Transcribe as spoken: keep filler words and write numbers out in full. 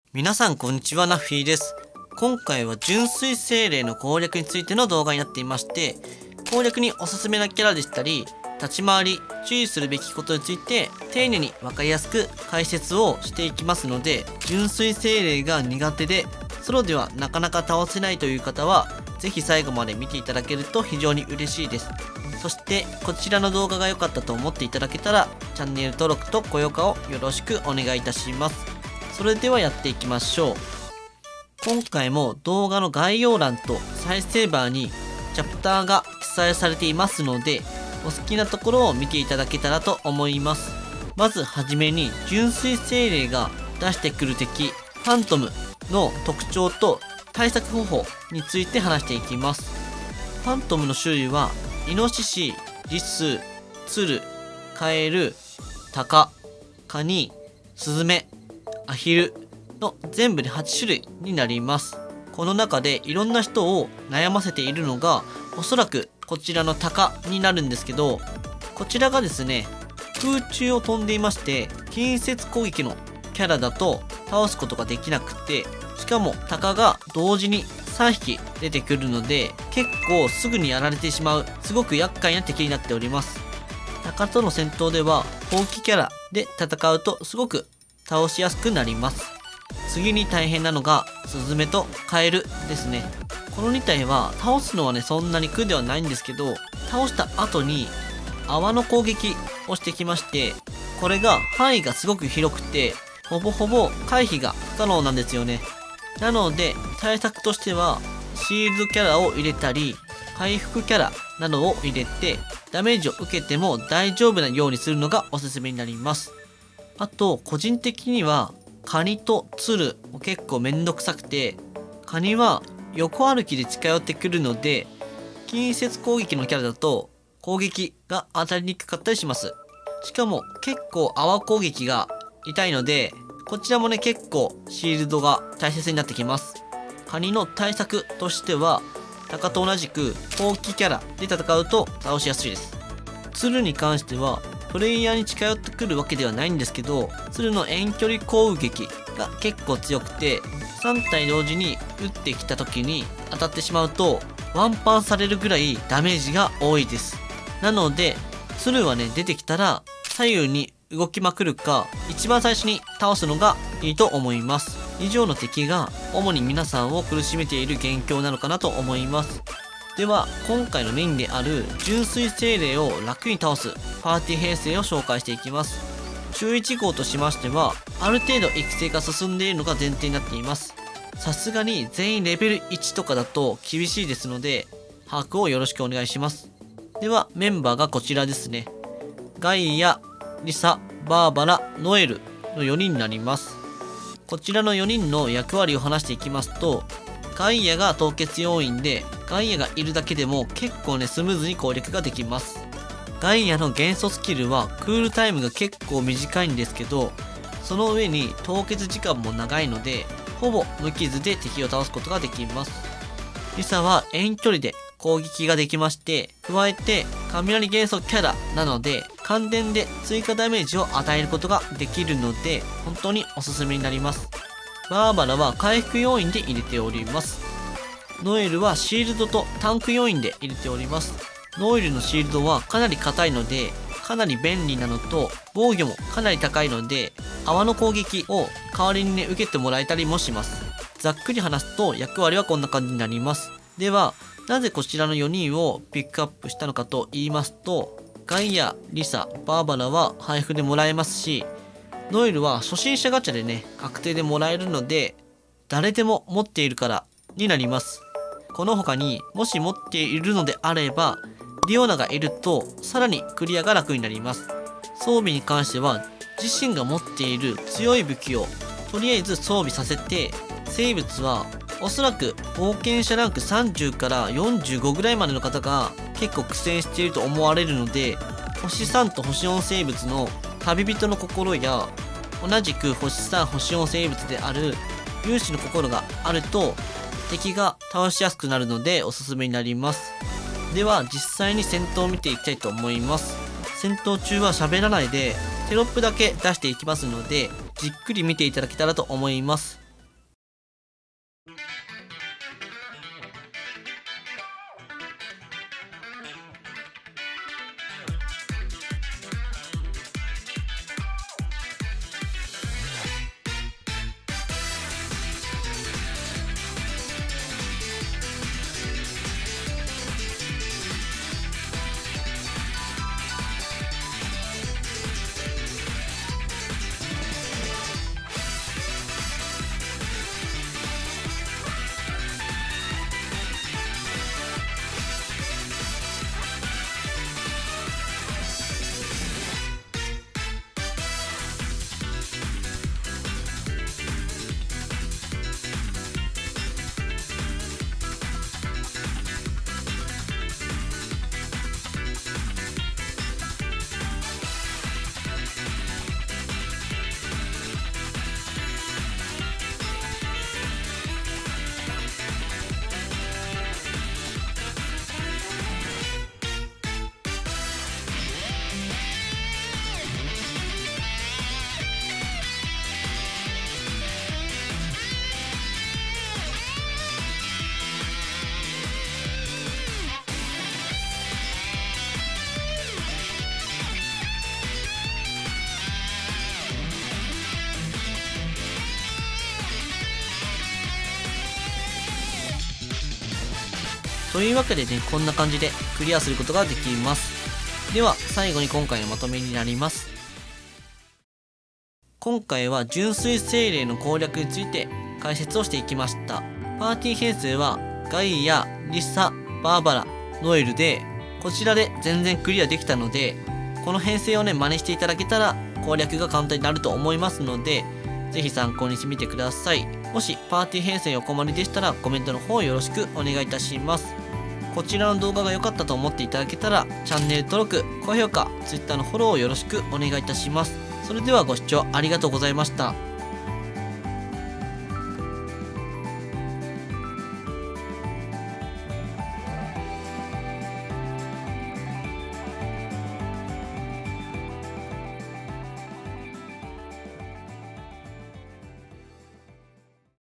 皆さんこんにちは、ナフィーです。今回は純粋精霊の攻略についての動画になっていまして、攻略におすすめなキャラでしたり、立ち回り、注意するべきことについて丁寧に分かりやすく解説をしていきますので、純粋精霊が苦手でソロではなかなか倒せないという方は、ぜひ最後まで見ていただけると非常に嬉しいです。そしてこちらの動画が良かったと思っていただけたら、チャンネル登録と高評価をよろしくお願いいたします。それではやっていきましょう。今回も動画の概要欄と再生バーにチャプターが記載されていますので、お好きなところを見ていただけたらと思います。まずはじめに純粋精霊が出してくる敵ファントムの特徴と対策方法について話していきます。ファントムの種類はイノシシ、リス、ツル、カエル、タカ、カニ、スズメ、アヒルの全部ではち種類になります。この中でいろんな人を悩ませているのがおそらくこちらのタカになるんですけど、こちらがですね、空中を飛んでいまして近接攻撃のキャラだと倒すことができなくて、しかもタカが同時にさんひき出てくるので結構すぐにやられてしまう、すごく厄介な敵になっております。タカとの戦闘では放棄キャラで戦うとすごく倒しやすくなります。次に大変なのがスズメとカエルですね。このに体は倒すのはねそんなに苦ではないんですけど、倒した後に泡の攻撃をしてきまして、これが範囲がすごく広くてほぼほぼ回避が不可能なんですよね。なので対策としてはシールドキャラを入れたり回復キャラなどを入れてダメージを受けても大丈夫なようにするのがおすすめになります。あと個人的にはカニとツルも結構めんどくさくて、カニは横歩きで近寄ってくるので近接攻撃のキャラだと攻撃が当たりにくかったりします。しかも結構泡攻撃が痛いので、こちらもね結構シールドが大切になってきます。カニの対策としてはタカと同じく放棄キャラで戦うと倒しやすいです。ツルに関してはプレイヤーに近寄ってくるわけではないんですけど、鶴の遠距離攻撃が結構強くてさん体同時に撃ってきた時に当たってしまうとワンパンされるぐらいダメージが多いです。なので鶴はね出てきたら左右に動きまくるか一番最初に倒すのがいいと思います。以上の敵が主に皆さんを苦しめている元凶なのかなと思います。では今回のメインである純粋精霊を楽に倒すパーティー編成を紹介していきます。注意事項としましては、ある程度育成が進んでいるのが前提になっています。さすがに全員レベルいちとかだと厳しいですので把握をよろしくお願いします。ではメンバーがこちらですね。ガイア、リサ、バーバラ、ノエルのよにんになります。こちらのよにんの役割を話していきますと、ガイアが凍結要員で、ガイアがいるだけでも結構ねスムーズに攻略ができます。ガイアの元素スキルはクールタイムが結構短いんですけど、その上に凍結時間も長いのでほぼ無傷で敵を倒すことができます。リサは遠距離で攻撃ができまして、加えて雷元素キャラなので感電で追加ダメージを与えることができるので本当におすすめになります。バーバラは回復要員で入れております。ノエルはシールドとタンク要員で入れております。ノエルのシールドはかなり硬いのでかなり便利なのと、防御もかなり高いので泡の攻撃を代わりにね受けてもらえたりもします。ざっくり話すと役割はこんな感じになります。ではなぜこちらのよにんをピックアップしたのかと言いますと、ガイア、リサ、バーバラは配布でもらえますし、ノエルは初心者ガチャでね確定でもらえるので誰でも持っているからになります。この他にもし持っているのであればディオナがいるとさらにクリアが楽になります。装備に関しては自身が持っている強い武器をとりあえず装備させて、生物はおそらく冒険者ランクさんじゅうからよんじゅうごぐらいまでの方が結構苦戦していると思われるので、星さんと星よん生物の旅人の心や同じく星さん星よん生物である勇士の心があると敵が倒しやすくなるのでおすすめになります。では実際に戦闘を見ていきたいと思います。戦闘中は喋らないでテロップだけ出していきますのでじっくり見ていただけたらと思います。 というわけでね、こんな感じでクリアすることができます。では最後に今回のまとめになります。今回は純粋精霊の攻略について解説をしていきました。パーティー編成はガイア、リサ、バーバラ、ノエルで、こちらで全然クリアできたので、この編成をね真似していただけたら攻略が簡単になると思いますので、ぜひ参考にしてみてください。もしパーティー編成お困りでしたらコメントの方よろしくお願いいたします。こちらの動画が良かったと思っていただけたらチャンネル登録、高評価、Twitter のフォローをよろしくお願いいたします。それではご視聴ありがとうございました。